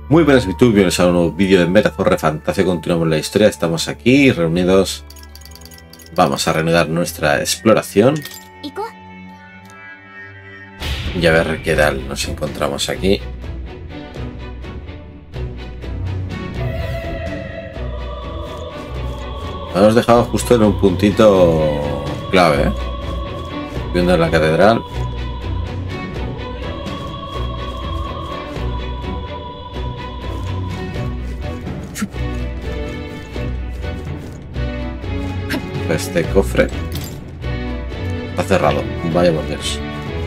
Muy buenas YouTube, bienvenidos a un nuevo vídeo de Metaphor Fantasía. Continuamos la historia, estamos aquí reunidos. Vamos a reanudar nuestra exploración. Y a ver qué tal nos encontramos aquí. Nos hemos dejado justo en un puntito clave, ¿eh? Viendo la catedral. Este cofre está cerrado, vaya por Dios.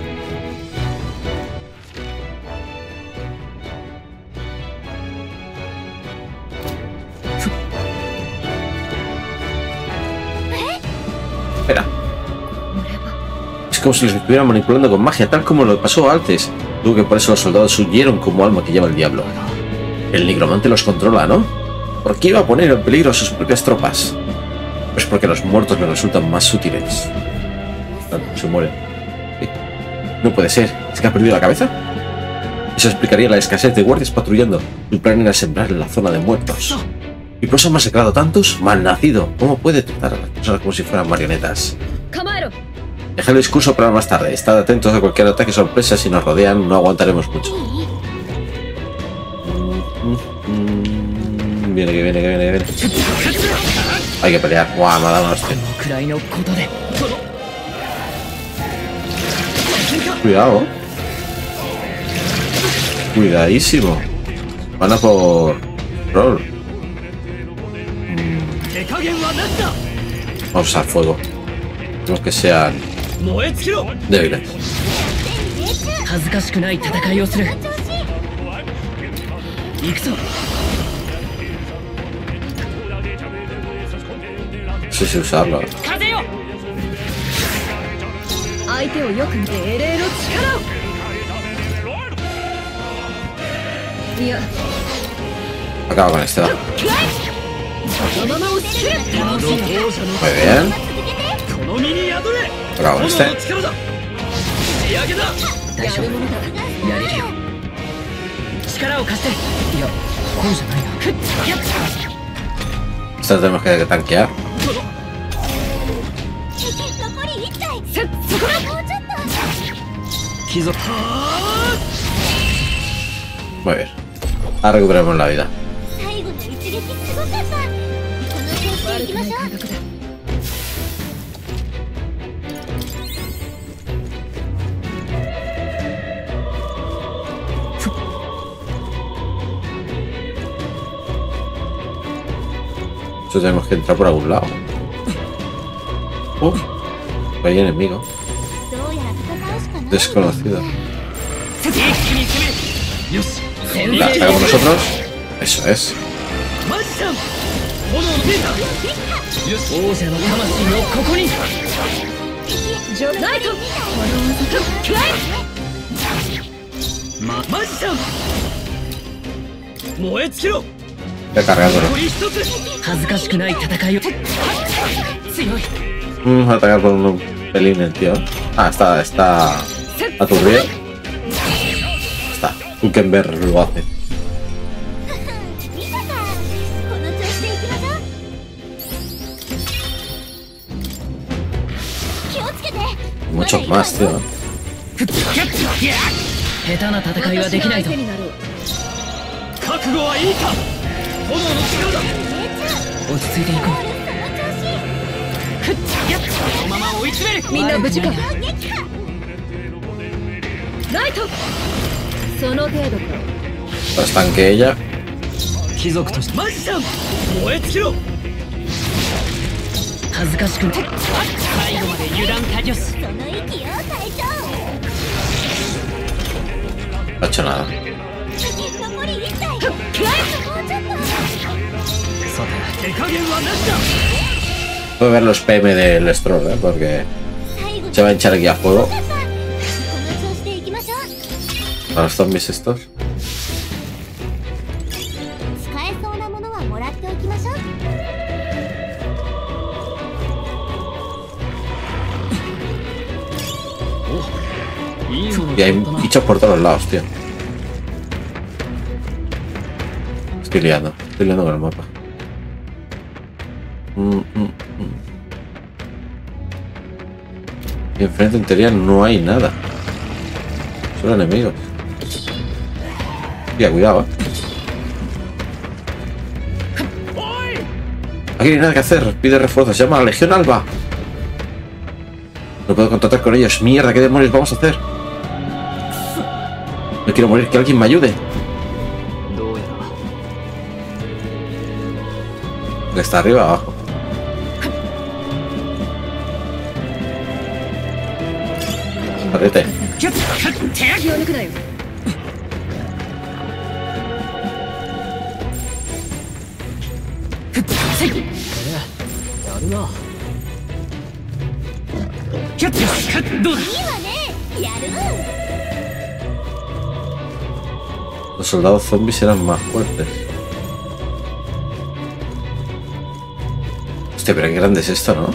Espera, es como si los estuvieran manipulando con magia, tal como lo pasó antes. Dudo que por eso los soldados huyeron como alma que lleva el diablo. El nigromante los controla, ¿no? ¿Por qué iba a poner en peligro a sus propias tropas? Es porque los muertos le resultan más útiles. Se muere. ¿Sí? No puede ser. ¿Es que ha perdido la cabeza? Eso explicaría la escasez de guardias patrullando. El plan era sembrar en la zona de muertos. ¿Y por eso han masacrado tantos? Malnacido. ¿Cómo puede tratar a las personas como si fueran marionetas? Deja el discurso para más tarde. Estad atentos a cualquier ataque sorpresa. Si nos rodean, no aguantaremos mucho. Viene, que viene, que viene, que viene. Hay que pelear. Guau, me ha dado una hostia. Cuidado. Cuidadísimo. Van a por rol. Vamos a usar fuego. Tenemos que sean débiles. No sé si usarlo. Acaba con este. Muy bien. Acaba con este. Esto tenemos que tanquear. Muy bien. Ahora recuperamos la vida. Esto tenemos que entrar por algún lado. Hay enemigo. Desconocido. La atacamos nosotros. Eso es. Voy a cargándolo. A atacar por un pelín el tío. Ah, está aturdido. Está. Hulkenberg lo hace. Muchos más, tío. Lo estanque ella. No ha hecho nada. Voy a ver los PM del Stroll, porque se va a hinchar aquí a fuego. A los zombies estos. Y hay bichos por todos lados, tío. Estoy liando con el mapa. Y enfrente en teoría no hay nada. Solo enemigos. Tía, cuidado, Aquí no hay nada que hacer. Pide refuerzos. Llama a la Legión Alba. No puedo contactar con ellos. Mierda, ¿qué demonios vamos a hacer? No quiero morir. Que alguien me ayude. ¿Está arriba o abajo? Arrete. Los soldados zombies eran más fuertes. Hostia, pero qué grande es esto, ¿no?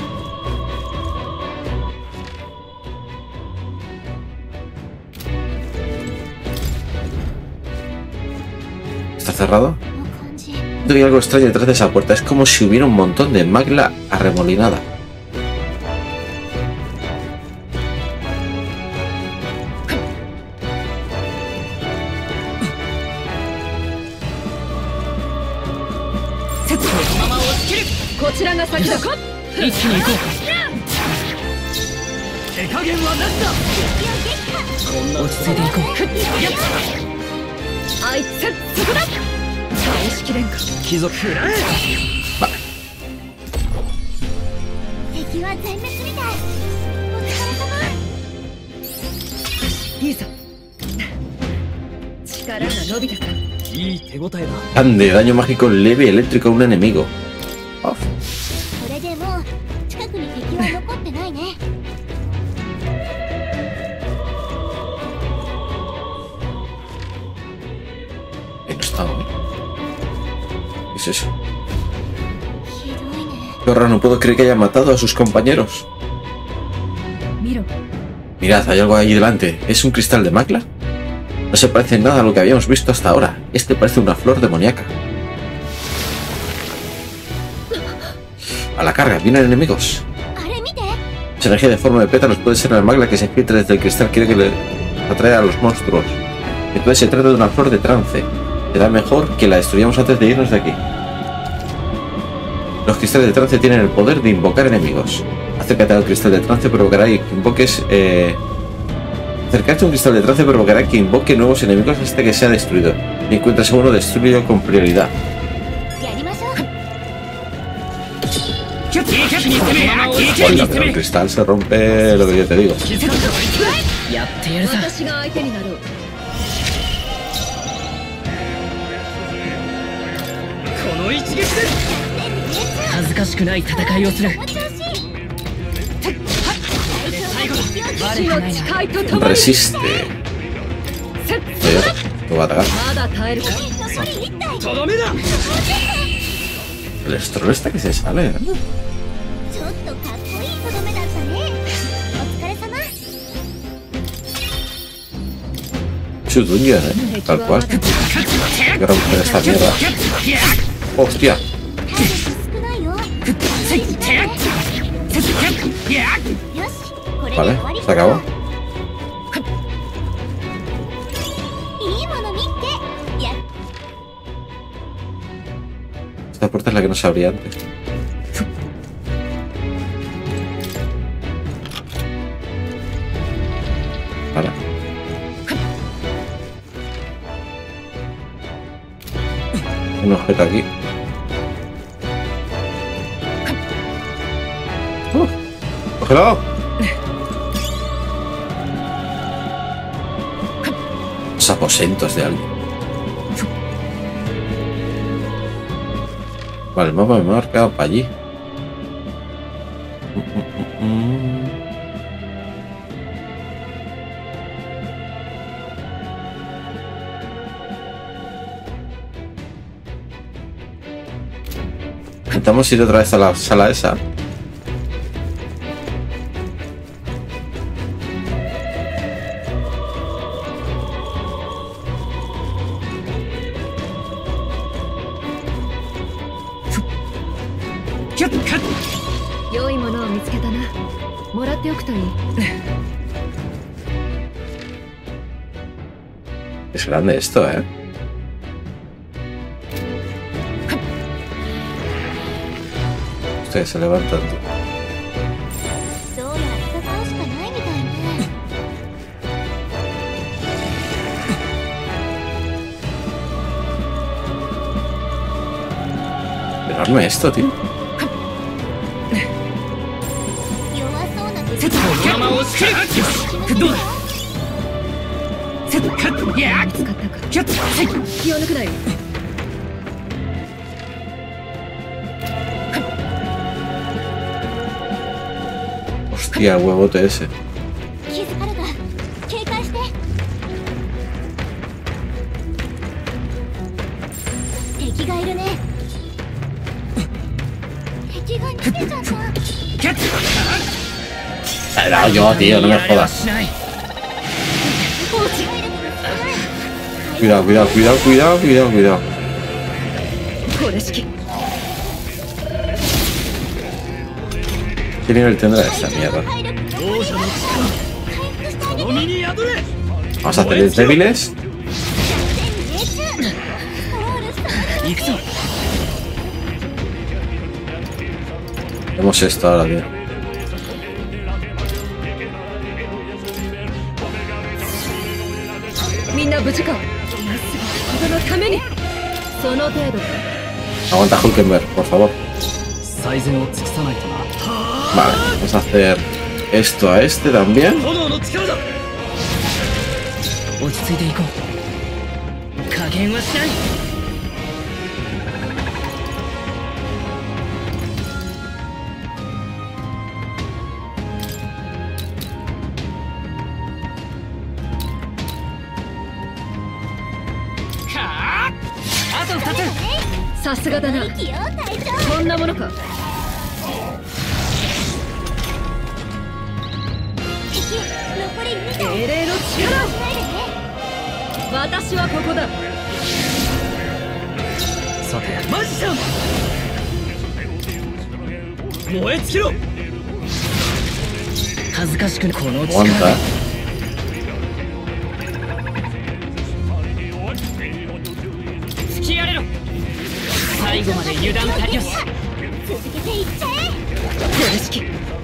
¿Está cerrado? Hay algo extraño detrás de esa puerta. Es como si hubiera un montón de magla arremolinada. Vale. Plan de daño mágico leve eléctrico a un enemigo. Off. ¿Qué es eso? Qué horror, no puedo creer que haya matado a sus compañeros. Mirad, hay algo ahí delante. ¿Es un cristal de magla? No se parece en nada a lo que habíamos visto hasta ahora. Este parece una flor demoníaca. A la carga, vienen enemigos. Esa energía de forma de pétalos puede ser la magla que se filtra desde el cristal. Quiere que le atraiga a los monstruos. Entonces se trata de una flor de trance. Será mejor que la destruyamos antes de irnos de aquí. Los cristales de trance tienen el poder de invocar enemigos. Acércate al cristal de trance, provocará que invoques... Acercarte a un cristal de trance provocará que invoque nuevos enemigos hasta que sea destruido. Si encuentras uno, destruyo con prioridad. Hola, pero el cristal se rompe lo que yo te digo. Resiste. Lo va a atacar. El estrón está que se sale, ¿no? Su dungeon, tal cual. Hay que romper esta mierda. ¡Hostia! Vale, se acabó. Esta puerta es la que no se abría antes. Vale. Un objeto aquí. ¡Cógelo! Los aposentos de alguien. Vale, el mapa me ha marcado para allí. Intentamos ir otra vez a la sala esa. 良いものを見つけたな。もらっておくといい。 Es grande esto, ¿eh? Ustedes se levantan. どうやら戦うしかないみたいね。 Enorme esto, tío. 弱そうな敵山をしどうだいや見つかったか。 キャッ気を抜くなよ。 Hostia, el huevote ese. 気づかれた。警戒して。敵がいるね。敵が逃げちゃった。 キャッ Era yo, tío, no me jodas. しない Cuidado, cuidado, cuidado, cuidado, cuidado, cuidado. これ式。 ¿Qué nivel tendrá esta mierda? 王者の力この身に宿れ Vamos a hacerles débiles. 行くぞ Vemos esto ahora, tío. みんな無事か。人のために。その程度か。 Aguanta Hulkenberg, por favor. 最善を尽くさないとな Vale, vamos a hacer esto a este también. 炎の力だ落ち着いていこう加減はしないはああと2つさすがだな。 息よ隊長。 こんなものか。 敵残り2体。 英霊の力。 ないでね。 私はここだ。 さてマジシャン燃え尽きろ恥ずかしくこの力 Aguanta. 突きやれろ最後まで油断たりよし続けていっちゃえ。 これ式。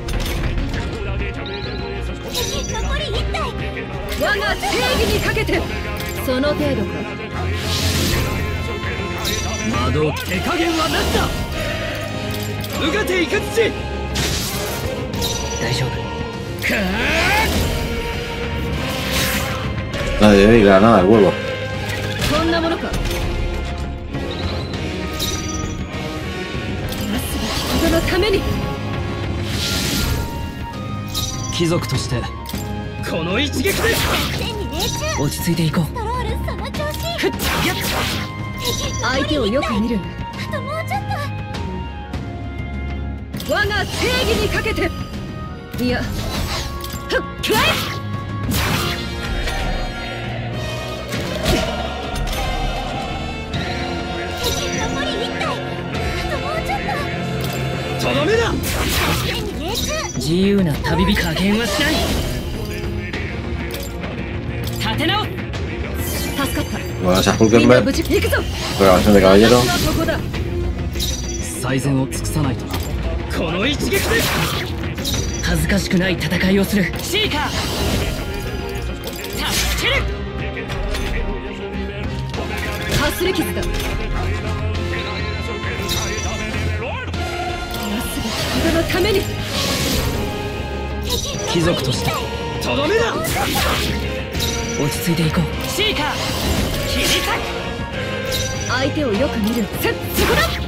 敵残り1体。 我が正義にかけて。その程度か。 魔導手加減は何だうがていかつち大丈夫か Nadie de granada, el huevo. こんなものか。なすべき人のために。 貴族としてこの一撃で戦に命中。 落ち着いていこうストロールその調子。 ふっやっ敵相手をよく見る。 あともうちょっと。 我が正義にかけて。いや、ふっくらえ。 敵残り1体。あともうちょっとどめだと。戦に命中。 自由な旅人加減はしない立て直助かった。 Buenas a みんな Hulkenberg. 無事行くぞ。 Programación de caballero. 私はここだ。 最善を尽くさないとなこの一撃で恥ずかしくない戦いをするシーカー助けるかすり傷だ。なすべき人のために。 貴族としてとどめだ落ち着いていこうシーカー切り裂く相手をよく見る。そこだ。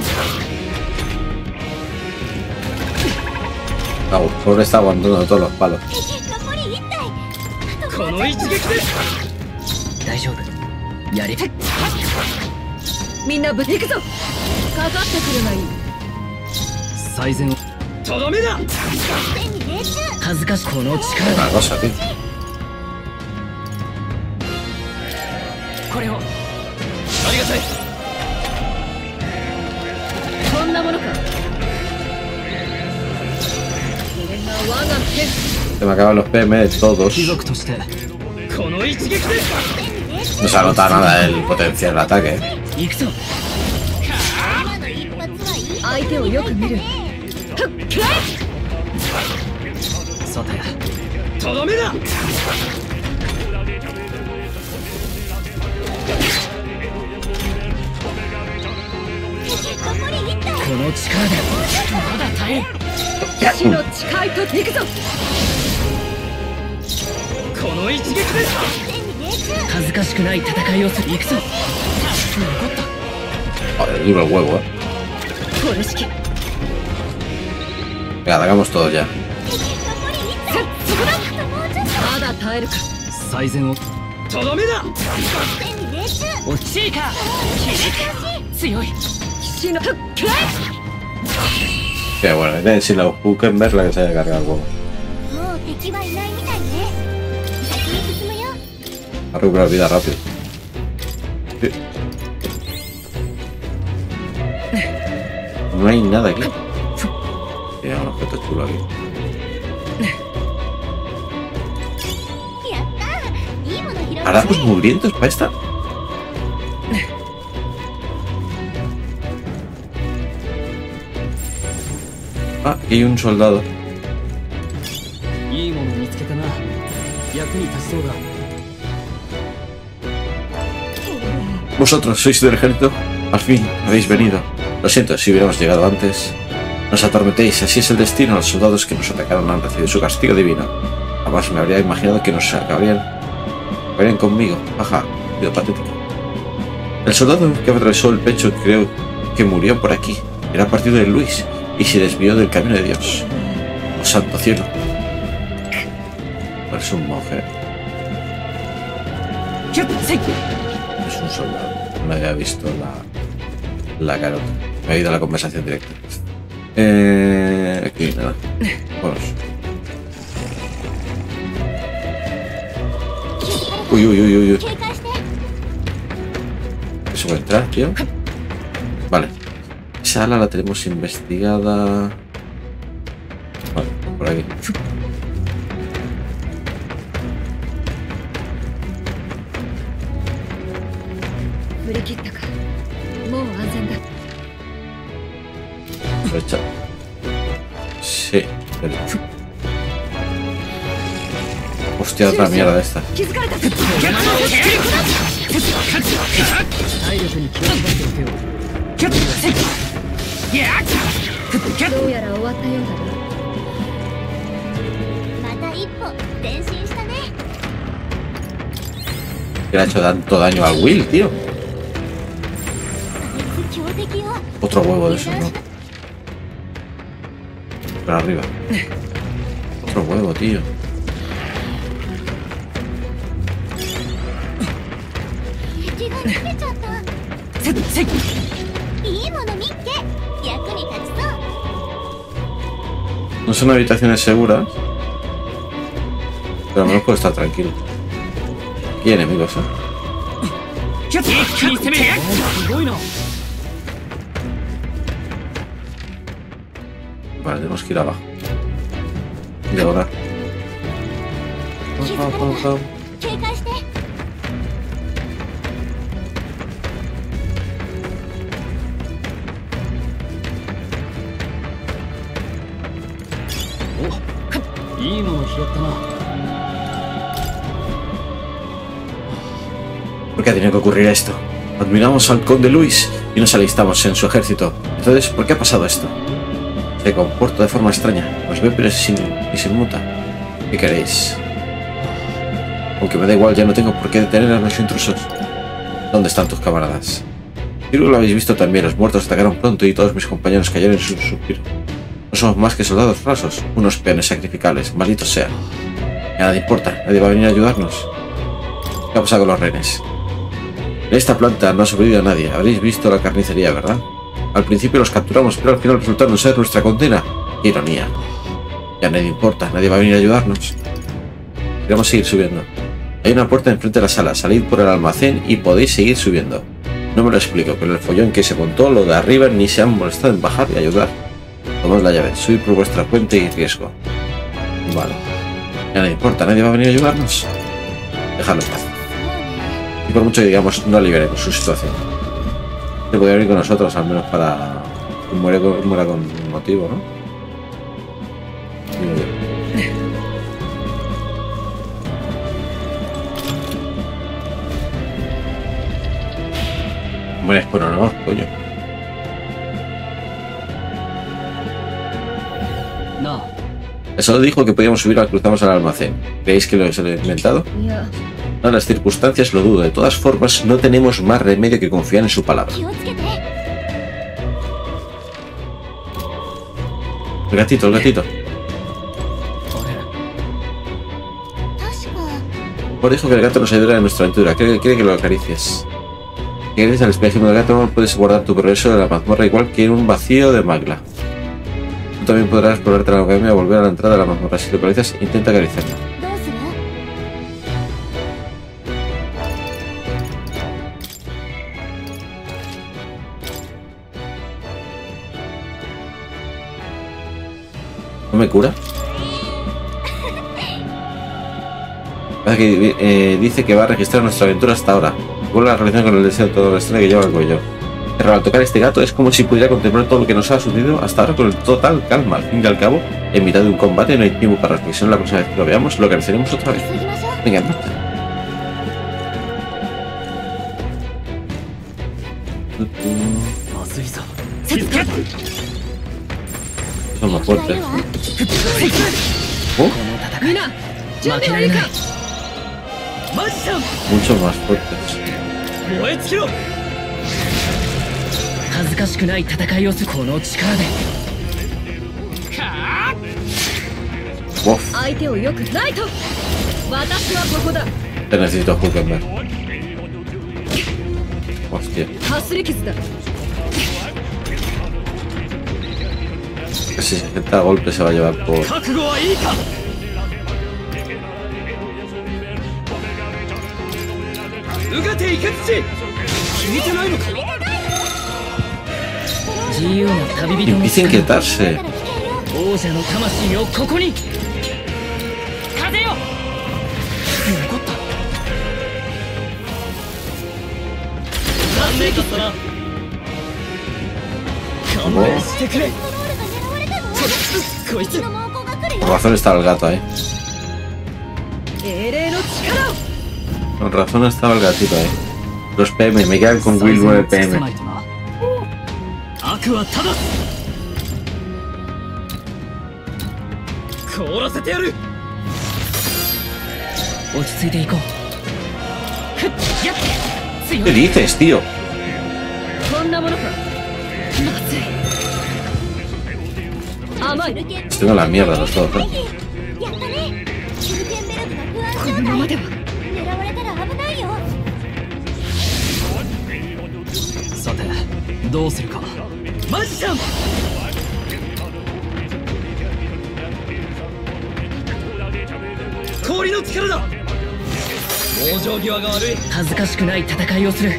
Ah, pobre está aguantando todos los palos. 敵残り1体。あとこの一撃で大丈夫やれみんなぶ行くぞ。かかってくるがいい。 最善をとどめだ戦に命中。 恥ずかしこの力 Una cosa, tío. これをありがたいこんなものか。 Se me acaban los PM de todos. 貴族としてこの一撃で No se anota nada el potencial del ataque. 行くぞ今の一発はいい相手をよく見る。 さてとどめだ残り1体この力でまだ耐える死の誓いと行くぞ。 この一撃で全に命中恥ずかしくない戦いをする行くぞ残っ Joder, libro el huevo, これ式。 Venga, atacamos todos ya. 残り1体そこだもうちょっまだ耐えるか。 た最善をとどめだと全に命中惜しいか強い死の Que bueno, sin la Huckenberg la que se haya cargado el huevo. もう敵はいないみたいね先に進むよ A recuperar vida rápido. Sí. No hay nada aquí. Tiene un objeto chulo aquí. やったいいもの拾う ¿Harapos mugrientos para esta? Ah, y hay un soldado. いいもの見つけたな役に立ちそうだ Vosotros sois del ejército. Al fin habéis venido. Lo siento si hubiéramos llegado antes. Nos atormentéis, así es el destino. Los soldados que nos atacaron han recibido su castigo divino. Jamás me habría imaginado que nos acabarían conmigo. Ajá, sido patético. El soldado que atravesó el pecho creo que murió por aquí. Era partido de Luis y se desvió del camino de Dios. ¡Oh, santo cielo! Es un monje. Es un soldado. No había visto la carota. Me ha ido a la conversación directa. Aquí nada. Vamos. Uy, uy, uy, uy, uy. 警戒して ¿Eso puede entrar, tío? Vale. Esa ala la tenemos investigada. Vale, por aquí. Aprovecha. Sí. Pero... Hostia, otra mierda de esta. 気づかれた。 体力に気を配っておけよどうやら終わったようだな。 また一歩前進したね Que le ha hecho tanto daño al Will, tío. あいつ強敵よ Otro huevo de esos, ¿no? Para arriba. Otro huevo, tío. 敵が逃げちゃったいいもの見っけ役に立ちそう No son habitaciones seguras. Pero al menos puedo estar tranquilo. Aquí hay enemigos, ¿eh? 一気に攻めるすごいな Vale, tenemos que ir abajo. Y ahora. 気づかれた警戒しておいいもの拾ったな ¿Por qué ha tenido que ocurrir esto? Admiramos al conde Luis y nos alistamos en su ejército. Entonces, ¿por qué ha pasado esto? Se comporta de forma extraña. Nos ve pero se inmuta. ¿Qué queréis? Aunque me da igual, ya no tengo por qué detener a los intrusos. ¿Dónde están tus camaradas? Creo que lo habéis visto también. Los muertos atacaron pronto y todos mis compañeros cayeron en su suspiro. No somos más que soldados rasos, unos peones sacrificables, malditos sean. Ya nada importa, nadie va a venir a ayudarnos. ¿Qué ha pasado con los rehenes? En esta planta no ha sobrevivido a nadie. Habréis visto la carnicería, ¿verdad? Al principio los capturamos, pero al final resultaron ser nuestra condena. ¡Qué ironía! Ya nadie importa, nadie va a venir a ayudarnos. Queremos seguir subiendo. Hay una puerta enfrente de la sala. Salid por el almacén y podéis seguir subiendo. No me lo explico, pero el follón que se montó, lo de arriba, ni se han molestado en bajar y ayudar. Tomad la llave, subid por vuestra cuenta y riesgo. Vale. Ya no importa, nadie va a venir a ayudarnos. Déjalo en paz. Y por mucho que digamos, no aliviaremos su situación. Se podría venir con nosotros, al menos para que muera con motivo, ¿no? Muy bien. Mueres por honor, coño. No. Solo dijo que podíamos subir o cruzamos al almacén. ¿Creéis que lo se lo he inventado? いや No, las circunstancias lo dudo. De todas formas, no tenemos más remedio que confiar en su palabra. 気をつけて。 El gatito, el gatito. あれ確か Por dijo que el gato nos ayudará en nuestra aventura. Quiere que lo acaricies. Que gracias al espejismo del gato puedes guardar tu progreso de la mazmorra igual que en un vacío de magla. Tú también podrás volverte a la academia o volver a la entrada de la mazmorra. Si lo localizas, intenta acariciarlo. どうする？ ¿No me cura? Parece que dice que va a registrar nuestra aventura hasta ahora. Vuelve a la relación con el deseo de todo el estreno que lleva al cuello. Pero al tocar este gato es como si pudiera contemplar todo lo que nos ha sucedido hasta ahora con el total calma. Al fin y al cabo, en mitad de un combate no hay tiempo para reflexión. La próxima vez que lo veamos, lo acariciaremos otra vez. 急ぎましょう。 Venga, marcha. まずいぞ Son más 気がい fuertes. るわ。 Oh, この戦いみんな準備はいいか。 マジシャン mucho más fuertes. 燃え尽きろ恥ずかしくない戦いをするこの力で Uf, 相手をよくライト。私はここだ。 te necesito Hulkenberg. Hostia, かすり傷だ。 casi 60 golpes se va a llevar por... 覚悟はいいかうがていかつち聞いてないのか自由な旅人の Empieza a だ inquietarse. から危険よ。 王者の魂をここに風よ残った残念だったな勘弁してくれロールが狙われたの？ こいつ敵の猛攻が来る Con よ。 razón estaba el gato ahí. 英霊の力を。 Con razón estaba el gatito ahí. Los PM, me quedan con Will 9 PM. 悪は正す凍らせてやる落ち着いていこうふっやっ強 ¿Qué い dices, tío? こんなものか。まずい。甘い。 Estoy con la mierda los dos, ¿eh? やったね。シュルケンベルクが不安こ状態。 のままでは。 狙われたら危ないよ。 さてどうするかマジシャン氷の力だ往生際が悪い恥ずかしくない戦いをする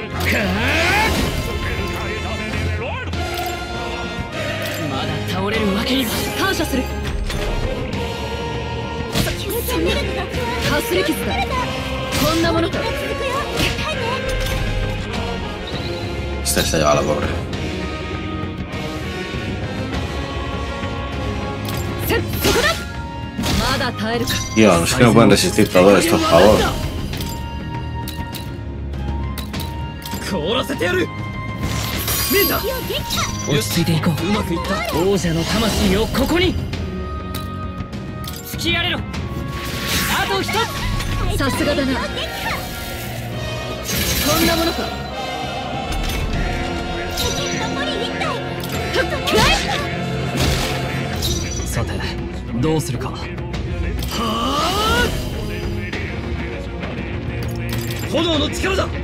まだ倒れるわけには感謝する。 シュルケンベルクが不安かすり傷だ。こんなものか。 が続くよ。耐えて。 Esta se ha llevado la pobre. せっそこだ。まだ耐えるか。 Tío, no sé que no pueden resistir todo esto, por favor. 凍らせてやるみんな敵を撃破。 落ち着いていこううまくいった王者の魂をここに突きやれろあと一つさすがだな。こんなものか。 敵残り1体。 さてどうするかはあ炎の力だ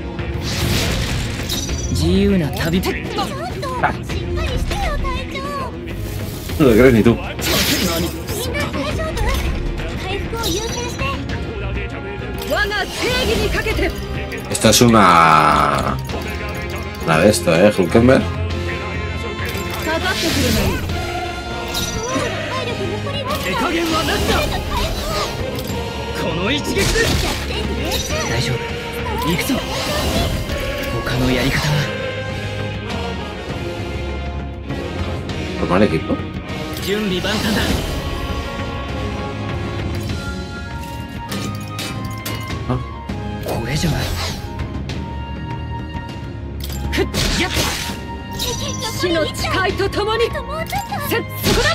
自由な旅ちょっとしっかりしてよ隊長。 No lo crees ni tú. みんな大丈夫？回復を優先して。 我が正義にかけて。 Esta es una de esto, Hulkenberg. かかってくるのに。 体力残りわずか。 手加減はなしだ。この一撃で大丈夫、行くぞ。他のやり方は ¿Formar equipo? 準備万端だ。 あ、 これじゃない。ふっやっ、死の誓いとともに。そこだ。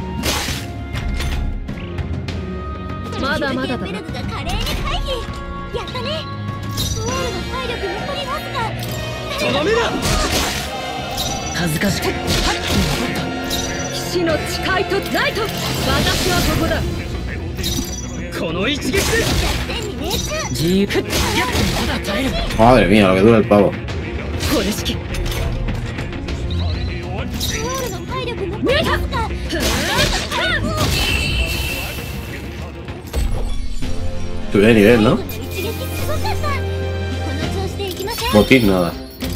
まだまだだな。 ベルグが華麗に回避。やったね。ソウルの体力残りわずか。 とどめだ。恥ずかしく騎士の誓いとナイト。私はここだ。この一撃で自由。ふっやっ、まだ耐える。 Madre mía, lo que dura el pavo. これ式。 ソウルの体力残りわずか。 Sube de nivel, ¿no? 一撃すごかった。この調子でいきましょう。 Botín, nada.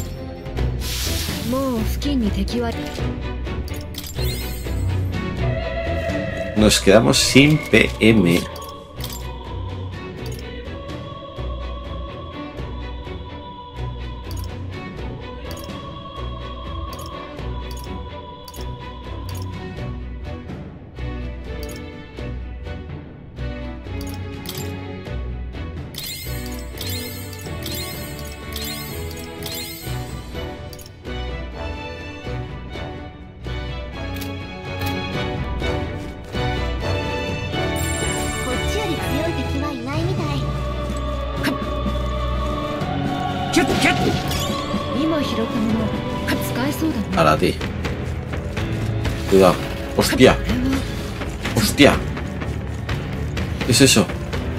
もう付近に敵は Nos quedamos sin PM. Para ti. Cuidado. Hostia. Hostia. ¿Qué es eso?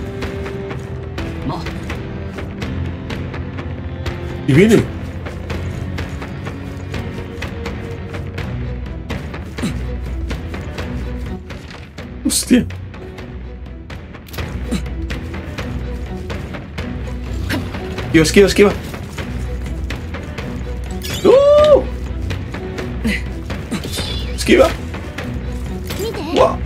Y viene. Hostia. Esquiva, esquiva, esquiva. Esquiva. Wow.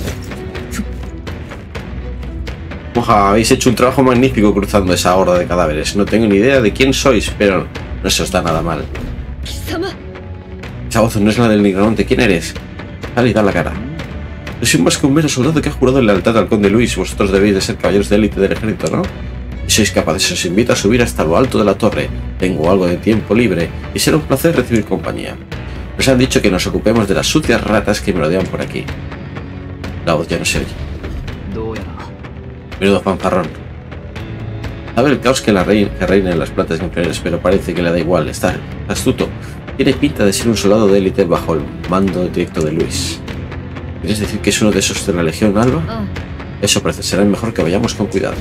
Moja, habéis hecho un trabajo magnífico cruzando esa horda de cadáveres. No tengo ni idea de quién sois, pero no se os da nada mal. Esa voz no es la del nigromante. ¿Quién eres? Dale, da la cara. No soy más que un mero soldado que ha jurado lealtad al conde Luis. Vosotros debéis de ser caballeros de élite del ejército, ¿no? Si sois capaces, os invito a subir hasta lo alto de la torre. Tengo algo de tiempo libre y será un placer recibir compañía. Nos han dicho que nos ocupemos de las sucias ratas que merodean por aquí. La voz ya no se oye. Menudo fanfarrón. Sabe el caos que reina en las plantas inferiores, pero parece que le da igual. Está astuto. Tiene pinta de ser un soldado de élite bajo el mando directo de Luis. ¿Quieres decir que es uno de esos de la Legión Alba? Eso parece. Será mejor que vayamos con cuidado.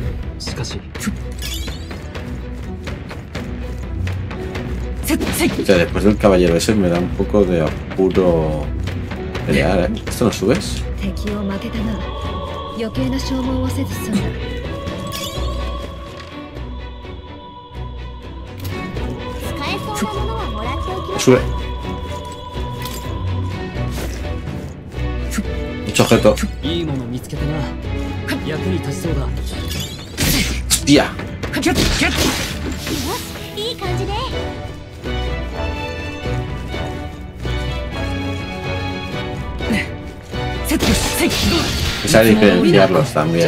O sea, después del caballero ese me da un poco de apuro pelear, ¿eh? ¿Esto no subes? Sube. Mucho objeto. ¡Hostia! Y sabe diferenciarlos también.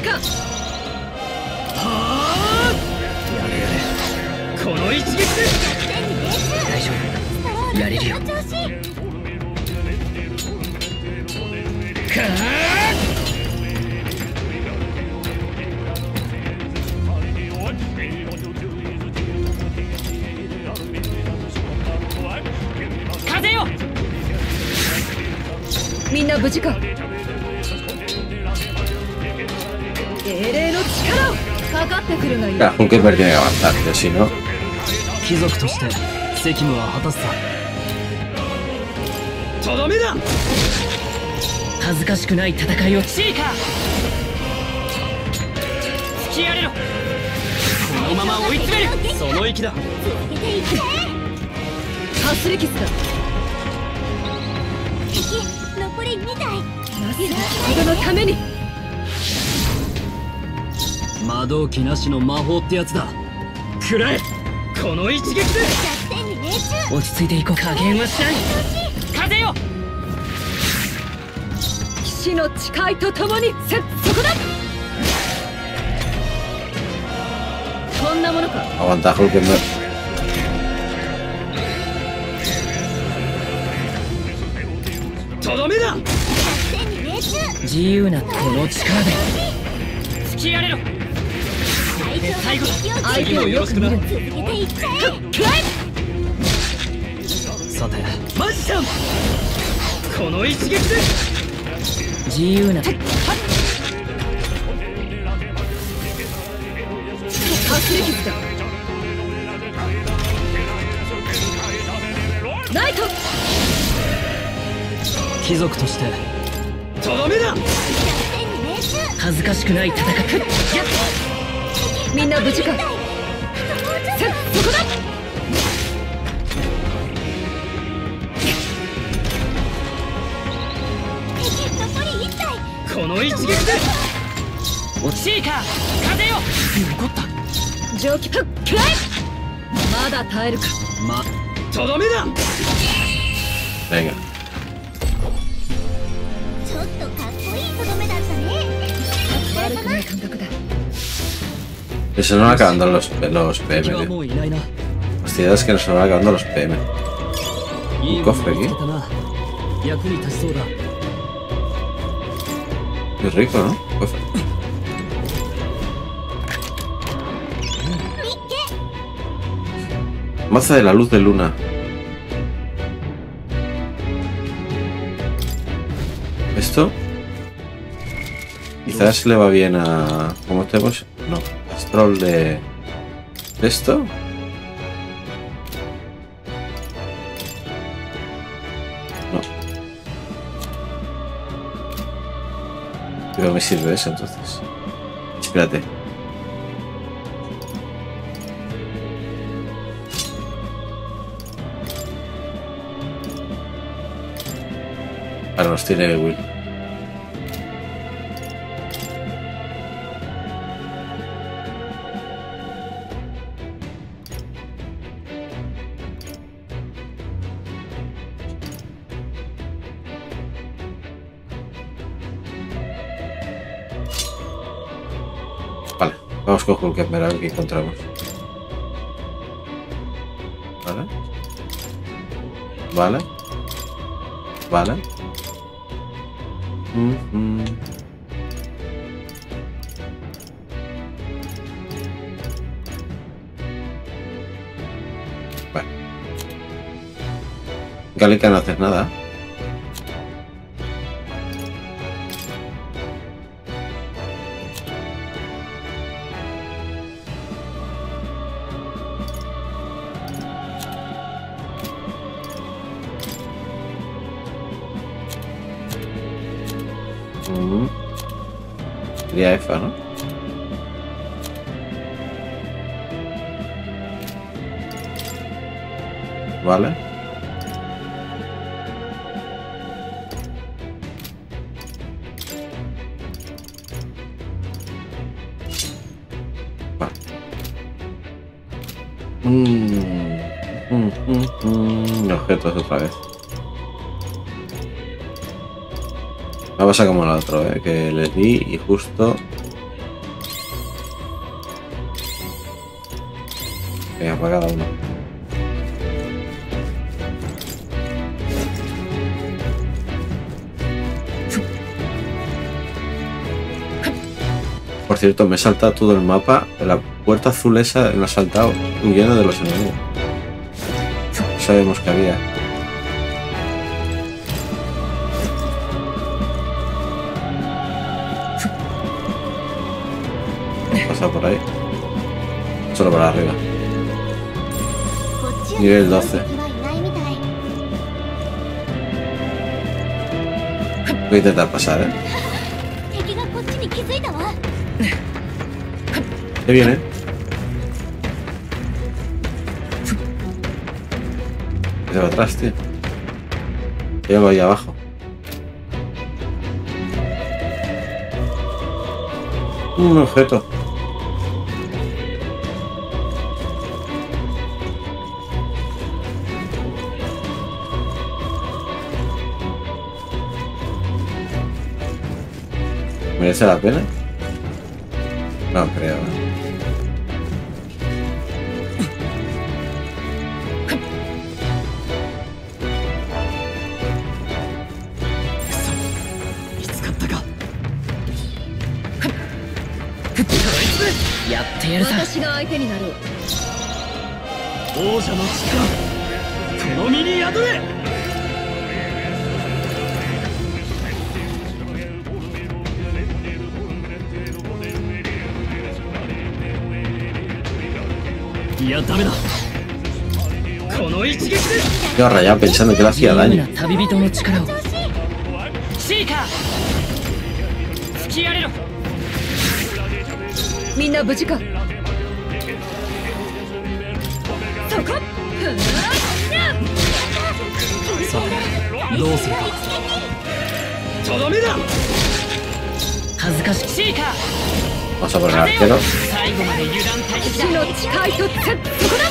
Claro, Hulkenberg tiene que avanzar, pero si no... 人のために魔導機なしの魔法ってやつだ。食らえこの一撃で。 弱点に命中。 落ち着いていこう。加減はしない。風よ。 騎士の誓いとともにそこだ。こんなものか。 Aguanta, Hulkenberg. とどめだ。 弱点に命中。 自由なこの力で突きやれろ。最後相手をよろしくな。 続けていっちゃえ。 さてマジシャンこの一撃で自由な。 発生傷だ。ナイト貴族としてとどめだ。 弱点に命中。 恥ずかしくない戦い。 みんな無事か。そこだ。 敵残り1体。 この一撃で落ちいか風よ。残った蒸気フックライ。まだ耐えるか。 とどめだ。 Venga. ちょっとかっこいいとどめだったね。 悪くない感覚だ。 Se nos van acabando los PM, 敵は tío. もういないな。 Hostia, es que nos van acabando los PM. いい cofre もの aquí. 見つけたな。役に立ちそうだ。 Qué rico, ¿no? Cofre. Maza de la luz de luna. Esto quizás le va bien a... ¿Cómo tenemos? No, Astrol de esto. No. Pero me sirve eso entonces. Espérate. Ahora nos tiene Will. Vale, vamos con Hulkenberg a ver qué encontramos. Vale. Vale. Vale. Vale. Gallica no hace nada. Sería EFA, ¿no? Vale. Vale. Objetos otra vez. Me ha pasado como el otro, que les di y justo... Venga, para cada uno. Por cierto, me he saltado todo el mapa. La puerta azul esa me la he saltado huyendo de los enemigos. No sabemos que había. Pasa por ahí. Solo para arriba. Nivel 12. Voy a intentar pasar, ¿Qué viene? ¿Qué va atrás, tío? Llego ahí abajo. Un objeto. ¿Merece la pena? No creo. 私が相手になろう。 王者の力この身に宿れ。いやダメだ。この一撃で Yo rayado pensando que le hacía daño. 旅人の力をシーカー吹き荒れろ。 みんな無事か。そこ。 さあどうするか。とどめだ。恥ずかしいシーカー Vamos a poner arquero. 最後まで油断大敵死の誓いとそこだ。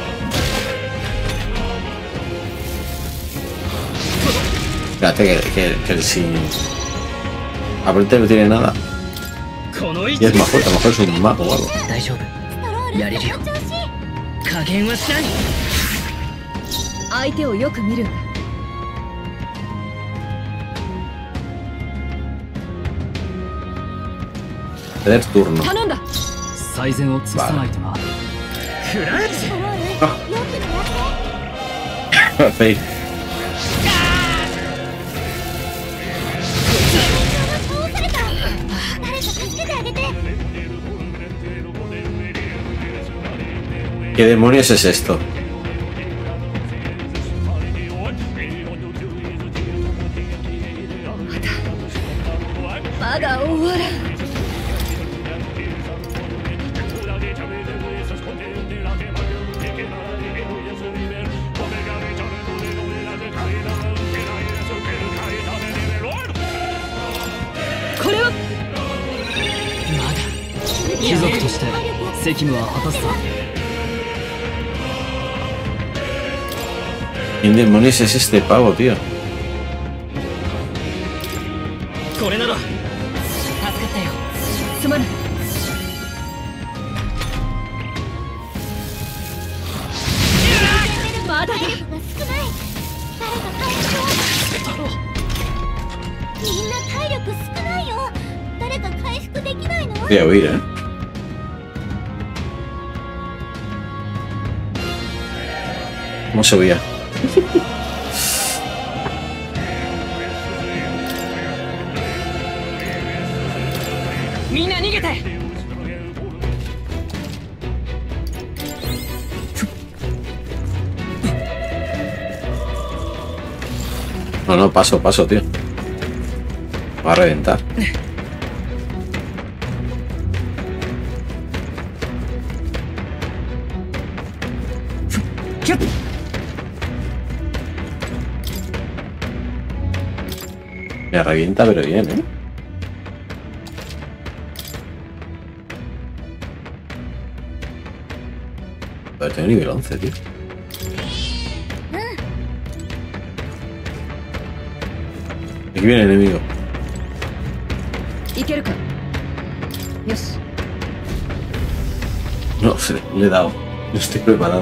Fíjate que el sin... Aparte no tiene nada. この Y 一 es 撃 más fuerte, a lo mejor es un mago o algo. 大丈夫。 ストロールやれるよの調子。 加減はしない。 相手をよく見るんだ。 Tener turno. 頼んだ。 最善を尽くさないとな。フランチストロール、よく狙って。 Fake. 倒された。誰か助けてあげて。 ¿Qué demonios es esto? まだ終わらん。 これはまだ貴族として責務は果たすさ。 ¿Quién demonios es este pavo, tío? これなら助かったよ。 すまない。まだだ。 体力が少ない。誰か回復を。みんな体力少ないよ。誰か回復できないの？ Voy a huir, ¿eh? ¿Cómo se huía? みんな逃げて。 No, no, paso, paso, tío. Va a reventar. Me revienta, pero bien, ¿eh? Pero tengo nivel 11, tío. Aquí viene el enemigo. いけるか。よし。 No, le he dado. No estoy preparado.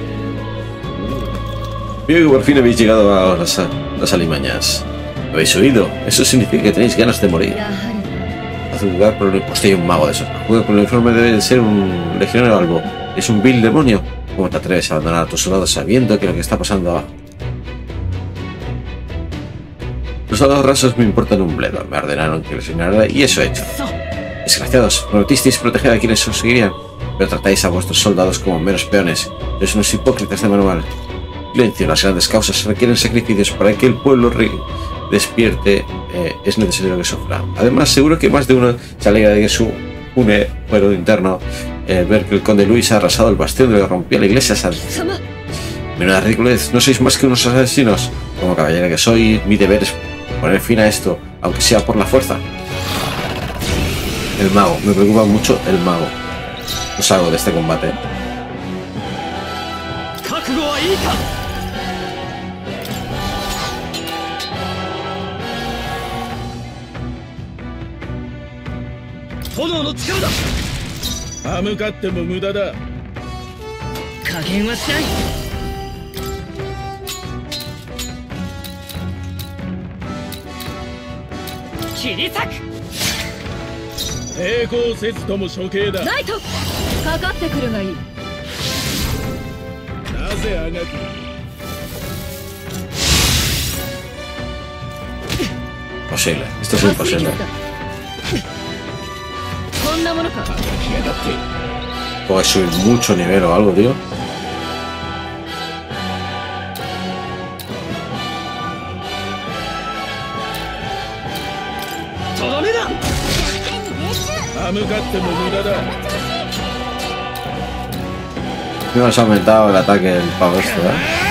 Veo que por fin habéis llegado a las alimañas. ¿Habéis oído? Eso significa que tenéis ganas de morir. やはり。 Haz un lugar por el... Hostia, hay un mago de esos. Juega por el uniforme debe de ser un legionario algo. ¿Es un vil demonio? ¿Cómo te atreves a abandonar a tus soldados sabiendo que lo que está pasando abajo? Los soldados rasos me importan un bledo. Me ordenaron que les ignorara y eso he hecho. Desgraciados, prometisteis proteger a quienes os seguirían, pero tratáis a vuestros soldados como meros peones. Sois unos hipócritas de manual. Silencio, las grandes causas requieren sacrificios para que el pueblo despierte. Es necesario que sufra. Además, seguro que más de uno se alegra de que su fuero interno ver que el conde Luis ha arrasado el bastión de que rompió la iglesia santa. 様。 Menuda ridiculez, no sois más que unos asesinos. Como caballero que soy, mi deber es poner fin a esto, aunque sea por la fuerza. El mago, me preocupa mucho el mago. No salgo de este combate. 覚悟はいいか。炎の力だ。 歯向かっても無駄だ。 加減はしない。切り裂く。 抵抗せずとも処刑だ。 ナイトかかってくるがいい。 なぜあがく。 Posible, esto es imposible. こんなものか。 Puedo subir mucho nivel o algo, tío. とどめだ。 歯向かっても無駄だ。 Me has aumentado el ataque del pavo esto, ¿eh?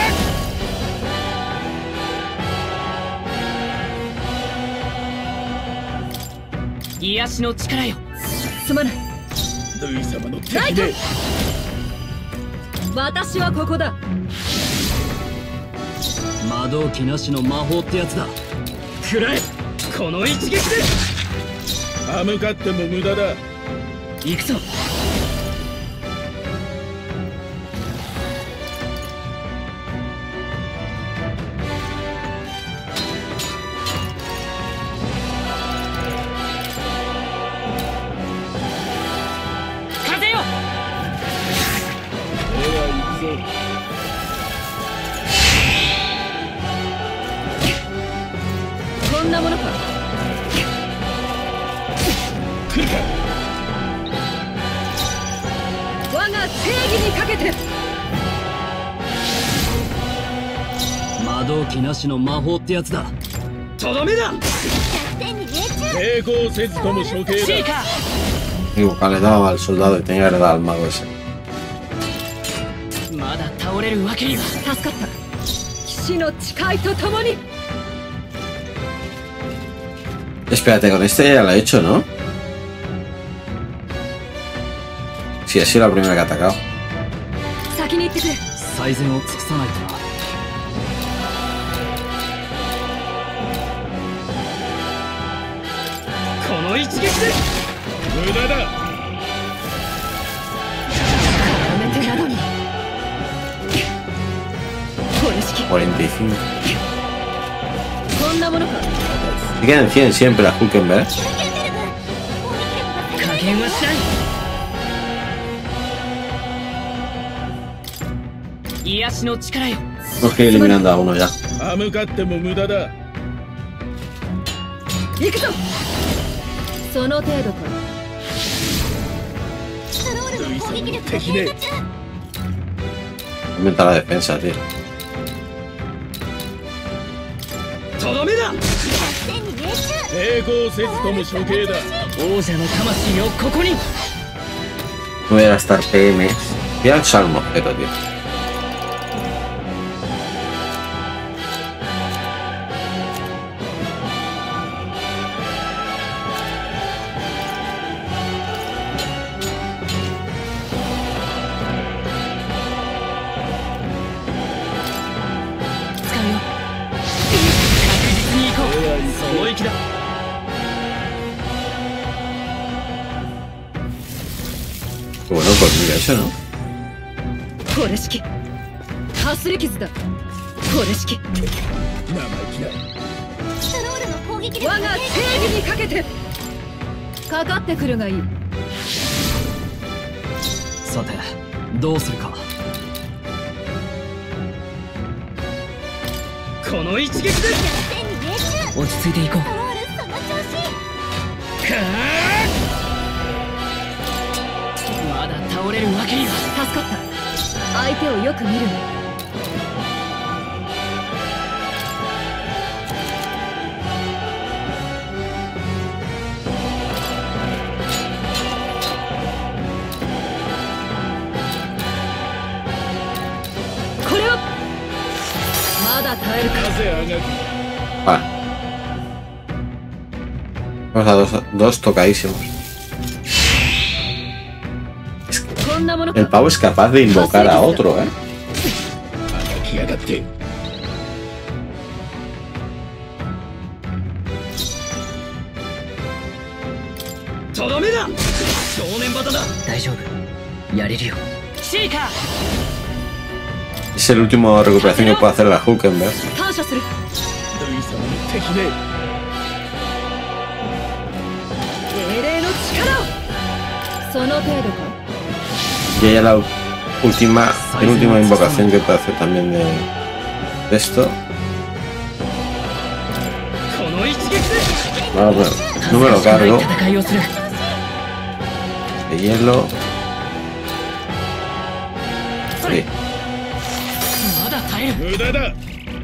癒しの力よ。 すまない。 ルイ様の敵ナイトね。 私はここだ。 魔導機なしの魔法ってやつだ。食らえ。この一撃で。 歯向かっても無駄だ。 行くぞ。風よ。 では行くぞ。 こんなものか。 来るか。 我が正義にかけて。 魔導機なしの魔法ってやつだ。とどめだ。 抵抗せずとも処刑だ。 シーカ Digo, que le daba al soldado y tenía que le dar al mago ese. ー。まだ倒れるわけには。 助かった。騎士の誓いとともに。 Espérate, con este ya lo he hecho, ¿no? Sí, ha sido la primera que ha atacado. 先に行ってくれ。 最善を尽くさないとな。この一撃で。 無駄だ。 やめてなどに。これ式。 45. こんなものか。 Se quedan 100 siempre a Hulkenberg. 加減はしない。癒しの力よ。 Tenemos que ir eliminando a uno ya. 歯向かっても無駄だ。 行くぞ。その程度か。 ルイ様の敵ね。 Aumenta la defensa, tío. とどめだ。 抵抗せずとも処刑だ。 王者の魂をここに。 No voy a gastar PMs. Voy a usar un objeto, tío. Qué bueno conmigo eso, ¿no? これ式。かすり傷だ。これ式。 生意気だ。 我が正義にかけて。かかってくるがいい。 さてどうするか。この一撃で。落ち着いていこう。まだ倒れるわけには。 助かった。相手をよく見るの。これはまだ耐えるか。 なぜあがく。 Vale. Vamos a dos tocadísimos. El pavo es capaz de invocar a otro, ¿eh? 穴きやがって。 とどめだ。正念場だ。大丈夫。やれるよ。シーカー。 Es el último recuperación que puede hacer la Hulkenberg. 感謝する。 ルイ様の敵ね。 精霊の力を。その程度か。 Y ella la penúltima invocación que puede hacer también de esto. Bueno, bueno, no me lo cargo. De hielo. Sí. 無駄だ。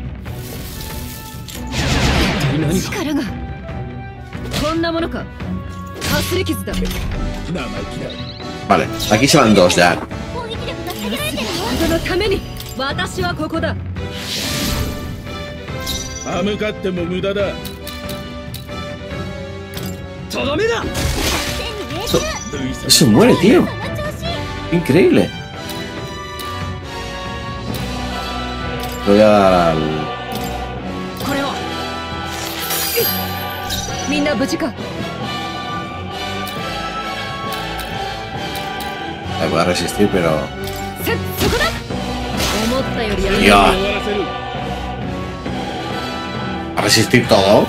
力がこんなものか。かすり傷だ。 生意気だ。 Vale, aquí se van dos ya. 攻撃力が下げられてるよ。 あなたのために私はここだ。 歯向かっても無駄だ。 とどめだ。 Se muere, tío. Increíble. Lo voy a dar al... これはみんな無事か。 Voy a resistir, pero... そこだ。思ったよりやる。 ¡Ya! 終わらせる。 ¿A resistir todo?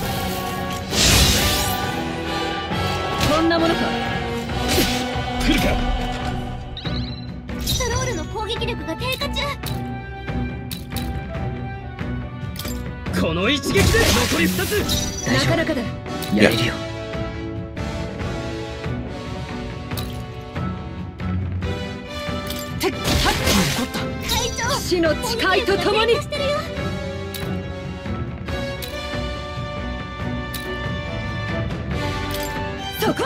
こんなものか。 来るか。 ストロールの攻撃力が低下中。 この一撃で残り2つ。なかなかだ。やれるよ。 死の誓いとともに。そこ。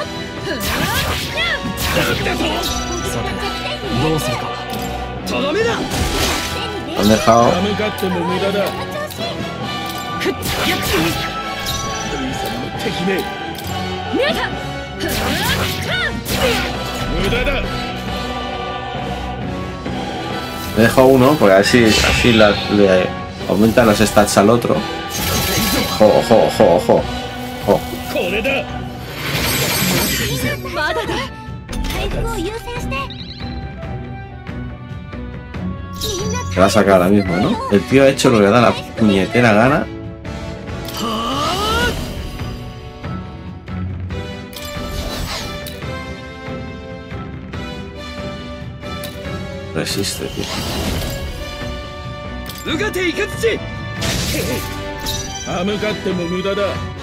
どうするか。とどめだ。 Han dejado... 歯向かっても無駄だ。 くっやっ。 ルイ様の敵ね。 見えた。 無駄だ。 Le dejo uno, porque así le aumentan los stats al otro. Ojo, ojo, ojo, ojo. Ojo. これだ。 まだだ。 回復を優先して。みんな Se va a sacar ahora mismo, ¿no? El tío ha hecho lo que le da la puñetera gana. Resiste, tío. うがていかつち。 歯向かっても無駄だ。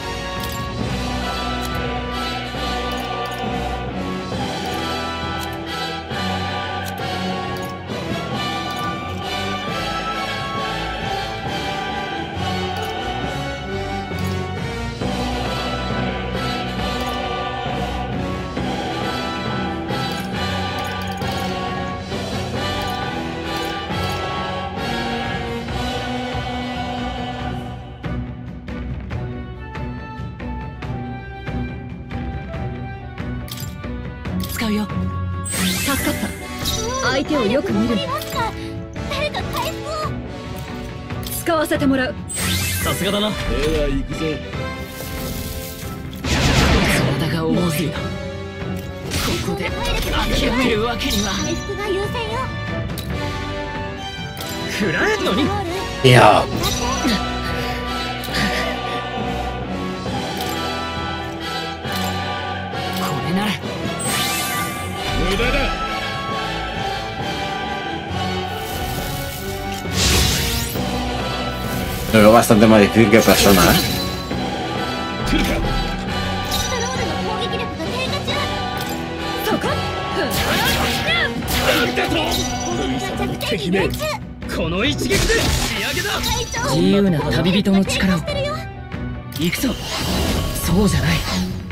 使うよ。助かった。相手をよく見る。 誰か回復を。 使わせてもらう。さすがだな。 では行くぞ。 体が重すぎた。ここで諦めるわけには。 回復が優先よ。 食らえんのに。 いや。 これなら。 無駄だ。 Lo veo bastante más difícil que persona, ¿eh? 来るか。 ストロールの攻撃力が低下中。 そこ。 ルイ様の敵ね。 この一撃で仕上げだ。 会長。 自由な旅人の力を。行くぞ。そうじゃない。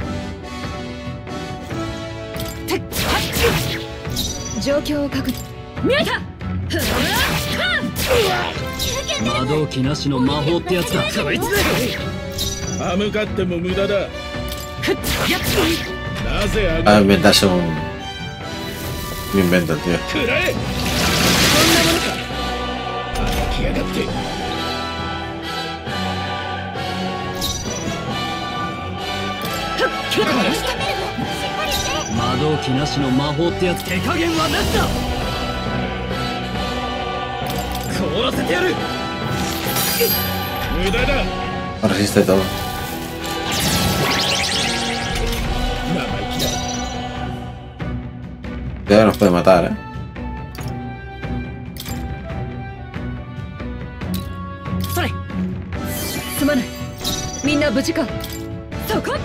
状況を確認。見えた。魔導機なしの魔法ってやつだ。こいつだ。 歯向かっても無駄だ。なぜ A inventarse Me invento, tío. くらえ。 こんなものか。 あきやがって。 魔導機なしの魔法ってやつ、手加減はなしだ。凍らせてやる。 無駄だ。 Resiste todo. 生意気だ。 Ya nos puede matar, ¿eh? それ。すまない。みんな無事か。そこ。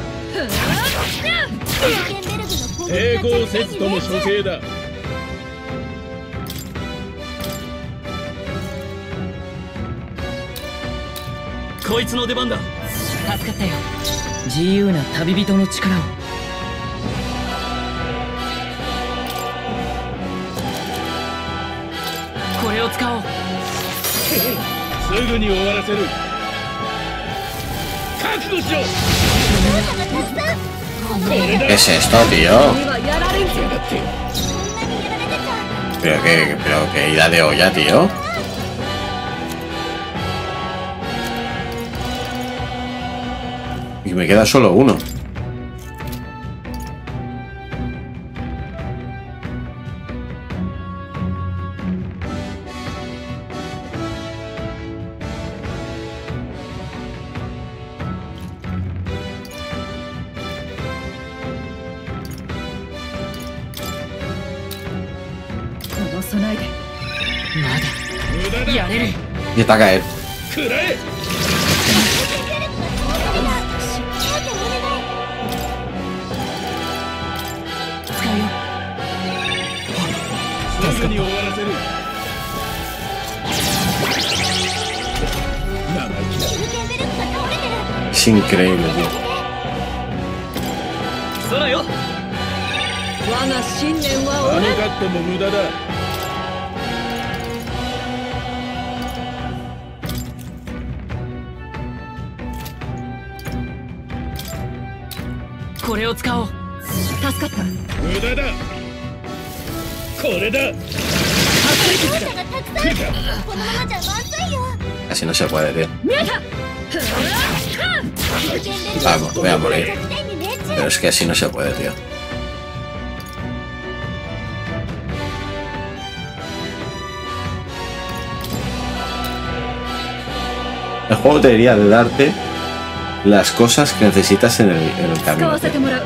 抵抗せずとも処刑だ。 こいつの出番だ。助かったよ。自由な旅人の力を。これを使おう。 すぐに終わらせる。覚悟しろ。 ¿Qué es esto, tío? やられんぞ。 Pero que ida de olla, tío. Y me queda solo uno. Y está a caer. くらえ。 すぐに終わらせる。生意気だ。 Es increíble, tío. 空よ。我が信念はあの俺。 カットも無駄だ。 これを使おう。助かった。 無駄だ。これだ。来るか。 Casi no se puede, tío. 見えた。 Vamos, voy a morir. Pero es que así no se puede, tío. El juego debería de darte las cosas que necesitas en el 使 camino. わせてもらう。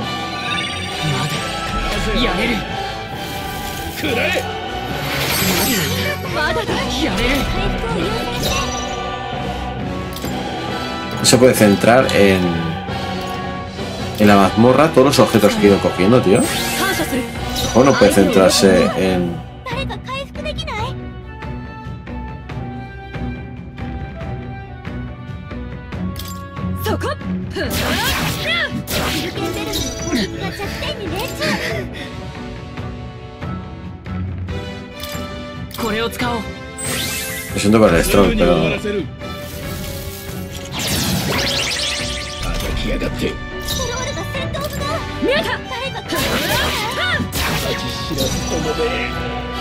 やれる。 くらえ。 まだだ。やれる。 No se puede centrar en la mazmorra todos los objetos que he ido cogiendo, tío. 感謝する。 El juego no puede centrarse en... 誰か回復できない？ そこ。 シルケンベルグの攻撃が弱点に命中。 これを使おう。 Lo siento por el す strong, ぐに終わ pero... らせる。あがきやがって。 トロールが戦闘不能。 見えた。 誰か回復できない？ 知らずともで。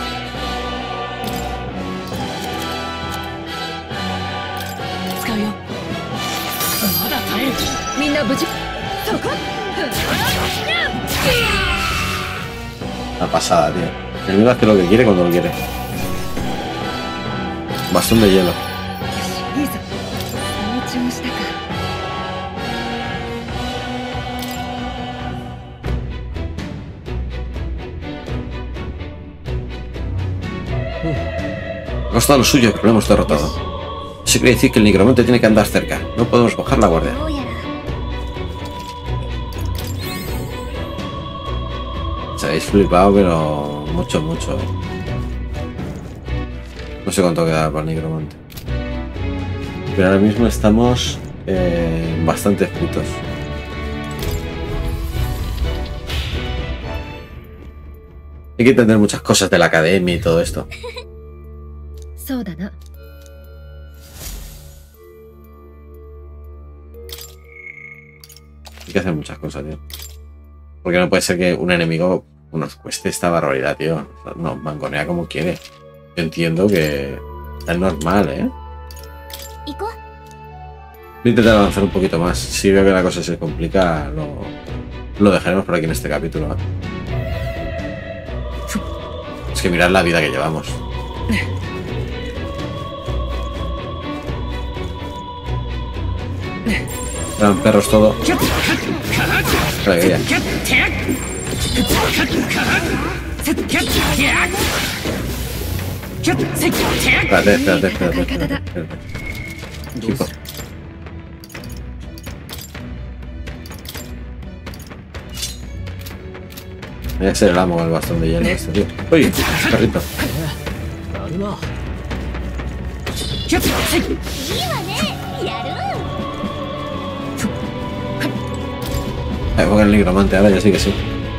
使うよ。まだ耐える。みんな無事。そこ。 Una pasada, tío. El mío hace lo que quiere cuando lo quiere. Bastón de hielo. いいぞ。成長したか。 Ha costado lo suyo, pero lo hemos derrotado. Eso quiere decir que el nigromante tiene que andar cerca. No podemos bajar la guardia. どうやら Se habéis flipado, pero mucho, mucho. No sé cuánto queda para el nigromante. Pero ahora mismo estamos bastante fritos. Hay que entender muchas cosas de la academia y todo esto. そうだな。 Hay que hacer muchas cosas, tío. Porque no puede ser que un enemigo nos cueste esta barbaridad, tío. Nos mangonea como quiere. Yo entiendo que es normal, ¿eh? ¿Yこ? Voy a intentar avanzar un poquito más. Si veo que la cosa se complica, lo dejaremos por aquí en este capítulo, ¿eh? Es que mirad la vida que llevamos. Eran perros todo. Espérate. Chico. Voy a ser el amo con el bastón de hielo este, tío. ¡Uy! Perrito. いいわね。やる。 Porque el nigromante ahora ya sí que sí.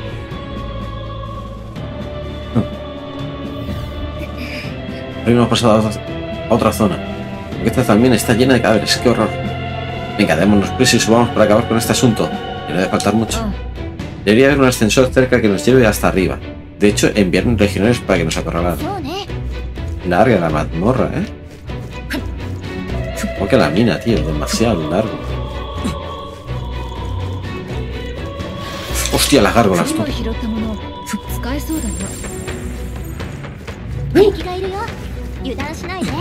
Hoy hemos pasado a otra zona. Esta también está llena de cadáveres. ¡Qué horror! Venga, démonos prisa y subamos para acabar con este asunto. Y no debe faltar mucho. Debería haber un ascensor cerca que nos lleve hasta arriba. De hecho, enviaron legionarios para que nos acorralaran. そうね。 Larga la mazmorra, ¿eh? Como que la mina, tío. Demasiado largo. Hostia, las gárgolas, tú. 拾ったもの使えそうだな。 敵がいるよ。油断しないで。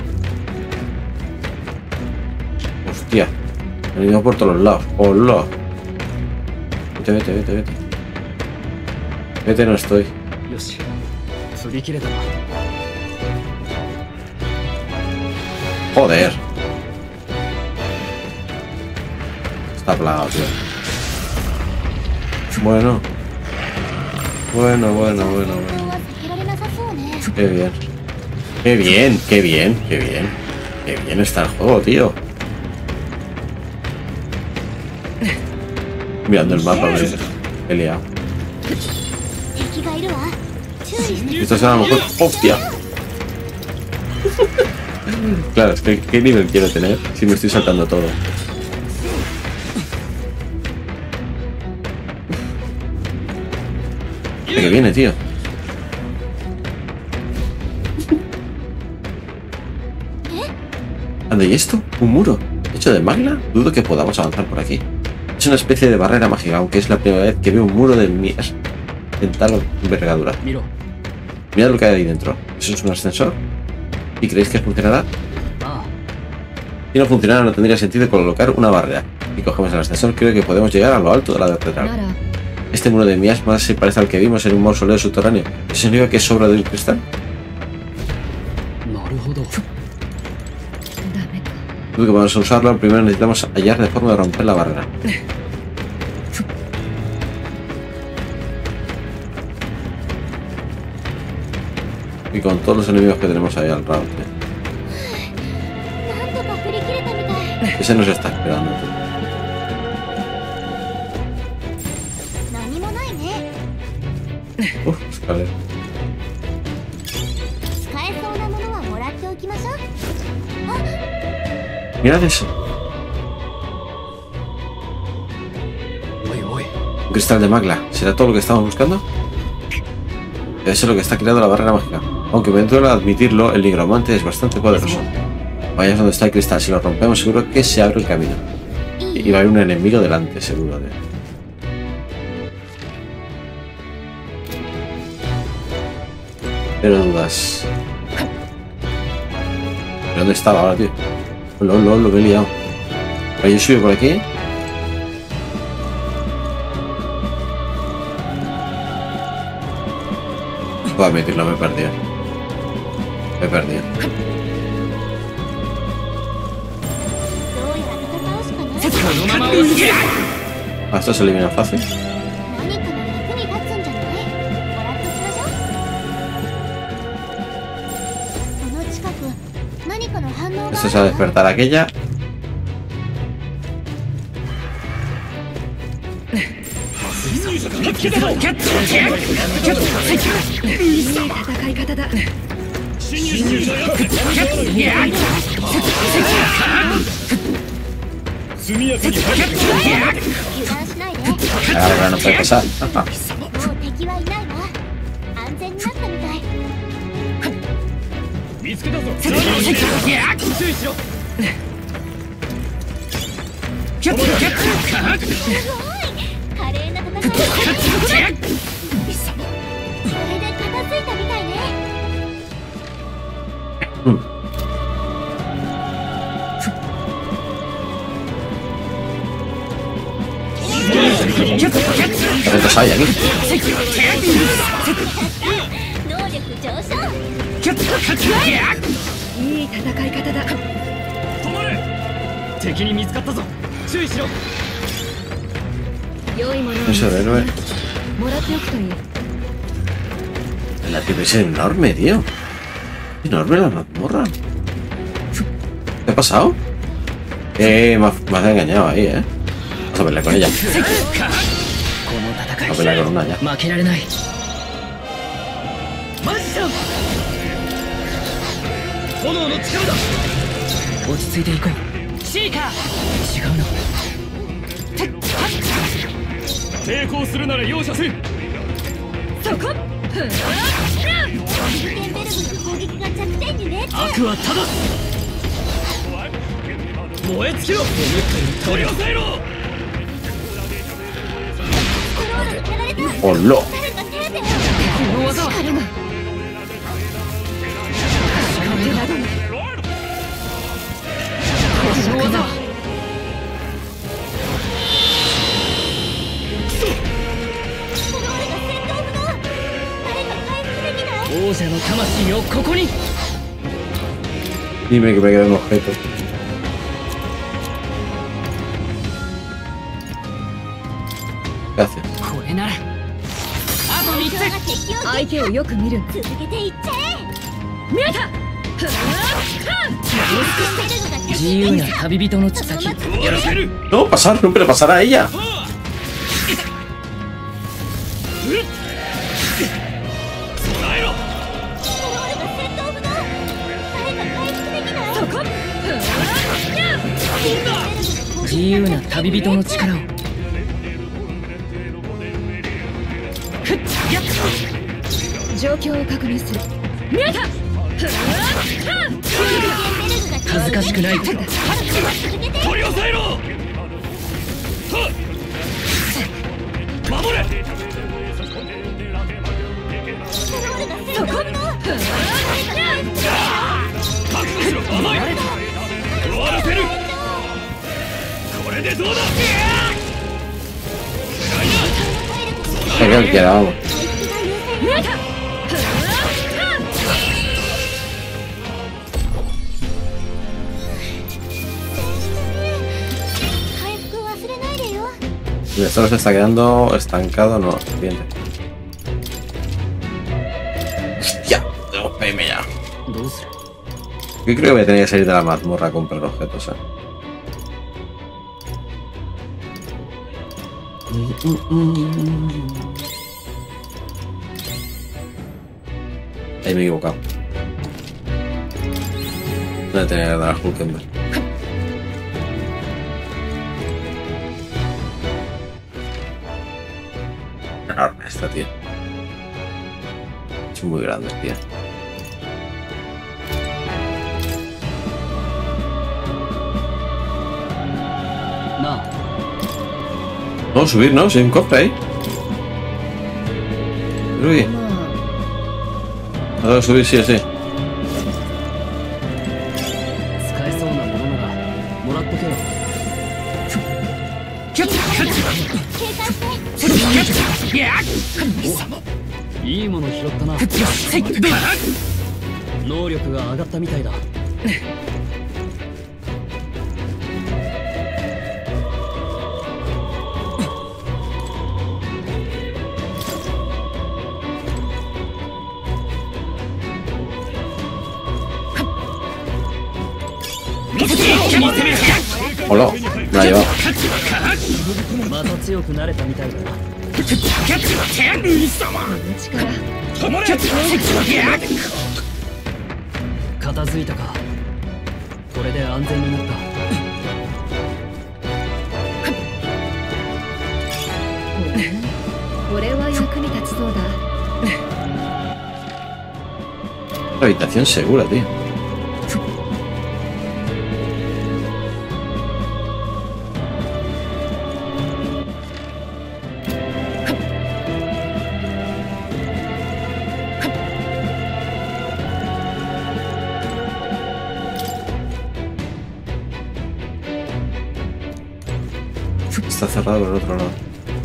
Hostia. Han venido por todos los lados. ¡Hola! Vete. Vete, no estoy. よし釣り切れたな。 Joder. Está plagado, tío. Bueno. 本当は避けられなさそうね。 Qué bien está el juego, tío. Mirando el mapa, me he liado. 敵がいるわ。注意して。 Esto es a lo mejor... ¡Hostia! Claro, es que ¿qué nivel quiero tener si me estoy saltando todo? ¿De qué viene, tío? Anda, ¿y esto? ¿Un muro? ¿Hecho de magla? Dudo que podamos avanzar por aquí. Es una especie de barrera mágica, aunque es la primera vez que veo un muro de tal envergadura. 見ろ。 Mirad lo que hay ahí dentro. ¿Eso es un ascensor? ¿Y creéis que funcionará? ああ。 Si no funcionara, no tendría sentido colocar una barrera. Si cogemos el ascensor, creo que podemos llegar a lo alto de la catedral. なら Este muro de miasmas se parece al que vimos en un mausoleo subterráneo. ¿Eso significa que es obra de un cristal? なるほど。 ダメか。 Dudo que vamos a usarlo. Primero necesitamos hallar de forma de romper la barrera. Y con todos los enemigos que tenemos ahí al lado. なんとか振り切れたみたい。 Ese nos está esperando. 何もないね。 Escalera. 使えそうなものはもらっておきましょう。あ、 Mirad eso. おいおい。 Un cristal de magla. ¿Será todo lo que estamos buscando? Debe ser lo que está creando la barrera mágica. Aunque me duele admitirlo, el nigromante es bastante poderoso. Vayamos donde está el cristal. Si lo rompemos, seguro que se abre el camino. Y va a haber un enemigo delante, seguro. Pero dudas. ¿Pero dónde estaba ahora, tío? Lo me he liado. ¿Yo subo por aquí? Voy a admitirlo, me he perdido. Me he perdido. どうやら戦うしかない。 このまま押し切れ。 Ah, esto se elimina fácil. 何かの役に立つんじゃない？もらっておきましょう。この近く何かの反応がある Esto es a despertar aquella. いい戦い方だ。 速やかに入る。 油断しないで。 Ahora no puede pasar. もう敵はいないわ。 見つけたぞ。 注意しろ。 すごい華麗な戦い。これで片付いたみたいね。 Entonces hay aquí. 能力上昇。 いい戦い方だ。 止まれ。敵に見つかったぞ。注意しろ。 良いものを Eso de héroe. もらっておくといい。 La tipa es enorme, tío. Enorme la mazmorra. ¿Qué ha pasado? Me has engañado ahí, ¿eh? Vamos a pelear con ella. この戦い Vamos a pelear con una ya. 負けられない。マジだ。 炎の力だ。 落ち着いていこう。シーカー。違うの。 抵抗するなら容赦せん。 そこ。 ギュテンベルグの攻撃が弱点に命中。 悪は正す。燃え尽きろ。取り押さえろ。 クロールにやられた。 ¡Hola! 誰か手で。 この技は力が。手などに。この技は。 クロールが戦闘不能。誰か回復できない。 王者の魂をここに。 Dime que me queda un objeto. ¿Qué hace? これなら。あと3 状が敵を相手をよく見る。 続けていっちゃえ。 見えた。自由な旅人の血先。 やらせる。 No, pasar, no, pero pasar a ella. 備えろ。 クロールが戦闘不能。誰か回復できない。 そこ。 ベルグの攻撃自由な旅人の力を。状況を確認する。見えた。恥ずかしくない。 取り押さえろ。はっ。守れ。 そこ。 覚悟しろ。甘い。終わらせる。これでどうだ。 Se queda quedado. 見えた。 回復忘れないでよ。 Solo se está quedando estancado, no, siguiente. ¡Hostia! Tenemos PM ya. どうする。 Yo creo que voy a tener que salir de la mazmorra a comprar objetos, ¿eh? Ahí me he equivocado. Voy a tener que dar a Hulkenberg. Enorme esta, tío. Es muy grande, tío. No. No, subir, ¿no? Si hay un cofre ahí. Uy. Ahora subir, sí, sí. 使えそうなものならもらっとけよ。いいもの拾ったな。能力が上がったみたいだ。 Hola, me la ha llevado. また強くなれたみたいだな。片付いたか。これで安全になった。これは役に立ちそうだ。 La habitación segura, tío. Está cerrado por el otro lado.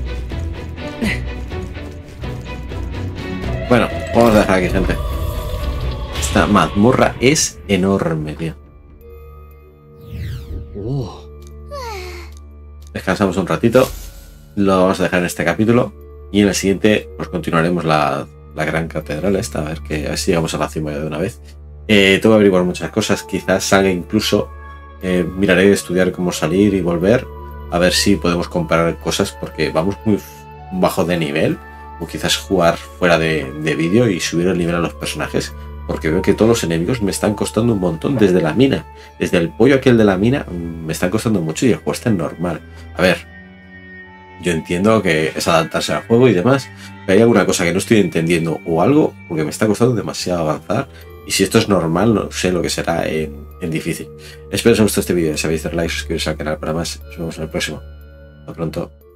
Bueno, vamos a dejar aquí, gente. Esta mazmorra es enorme, tío. Descansamos un ratito. Lo vamos a dejar en este capítulo. Y en el siguiente, pues continuaremos la gran catedral esta. A ver si llegamos a la cima ya de una vez. Tengo que averiguar muchas cosas. Quizás salga incluso. Miraré de estudiar cómo salir y volver. A ver si podemos comprar cosas. Porque vamos muy bajo de nivel. O quizás jugar fuera de vídeo y subir el nivel a los personajes. Porque veo que todos los enemigos me están costando un montón desde la mina. Desde el pollo aquel de la mina me están costando mucho y el juego está normal. A ver, yo entiendo que es adaptarse al juego y demás, pero hay alguna cosa que no estoy entendiendo o algo porque me está costando demasiado avanzar. Y si esto es normal, no sé lo que será en difícil. Espero que os haya gustado este vídeo. Si sabéis dar like, suscribiros al canal para más. Nos vemos en el próximo. Hasta pronto.